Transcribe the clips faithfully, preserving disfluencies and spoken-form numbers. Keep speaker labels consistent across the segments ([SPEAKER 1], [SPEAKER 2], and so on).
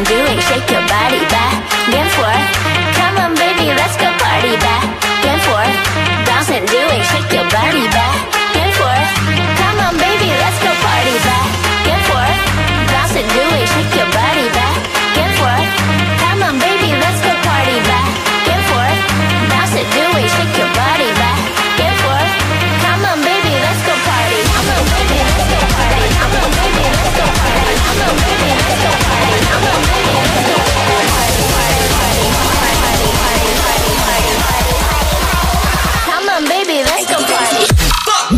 [SPEAKER 1] and do it, shake your body back and forth. Come on baby, let's go party back and forth. Bounce and do it, shake your body back and forth. Come on baby, let's go party back and forth. Bounce and do it, shake your body back and forth. Come on baby, let's go party back and forth. Bounce and do it, shake your body back and forth. Come on baby, let's go party. Come on baby, let's go party. Come on baby, let's go party. Come on baby, let's go party. Come on baby, let's go party. Party, party, party, party, party, party, party, party. Come on baby, let's go party.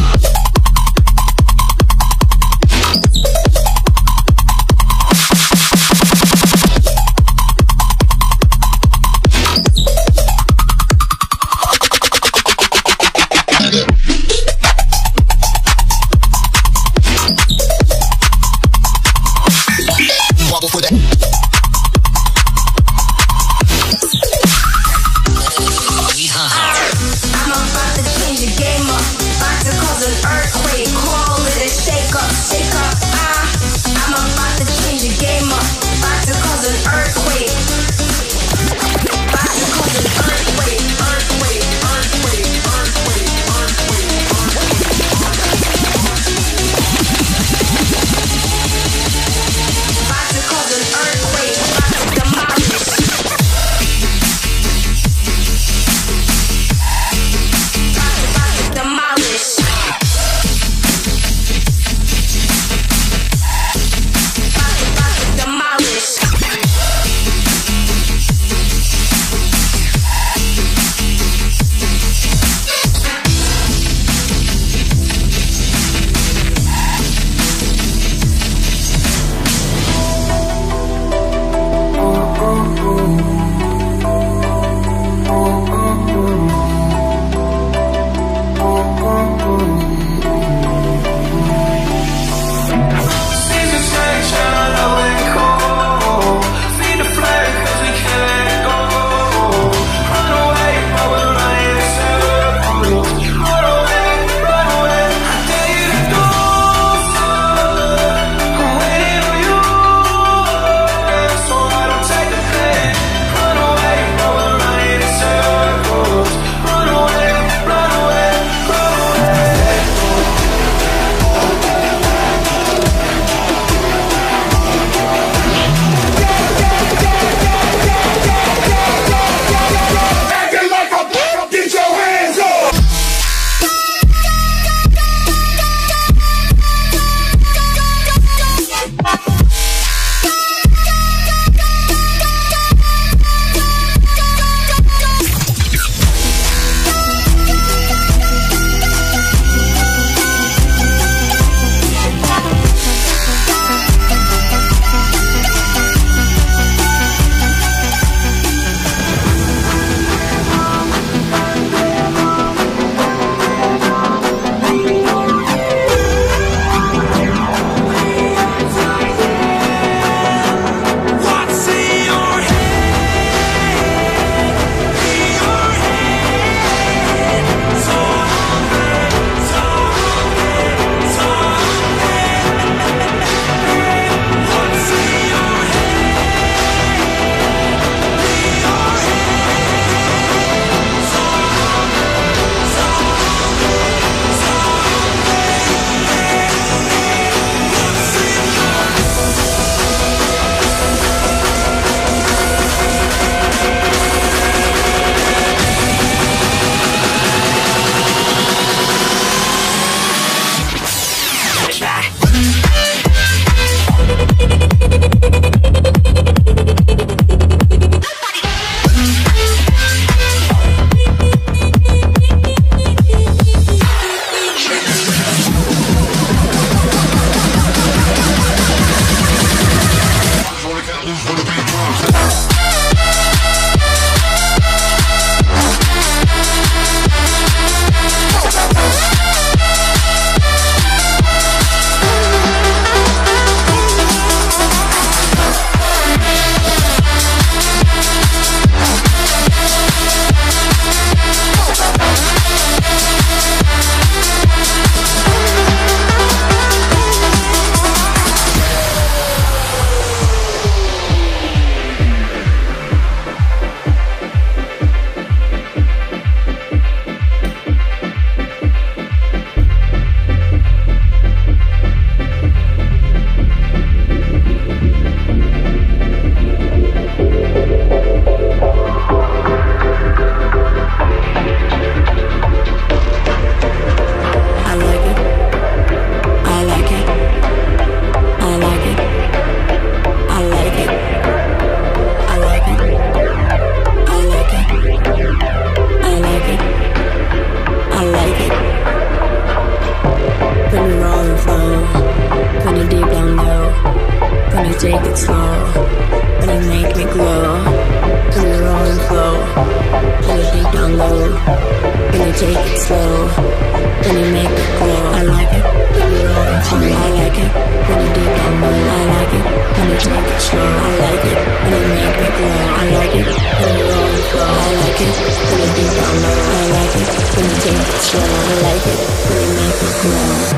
[SPEAKER 2] Glow.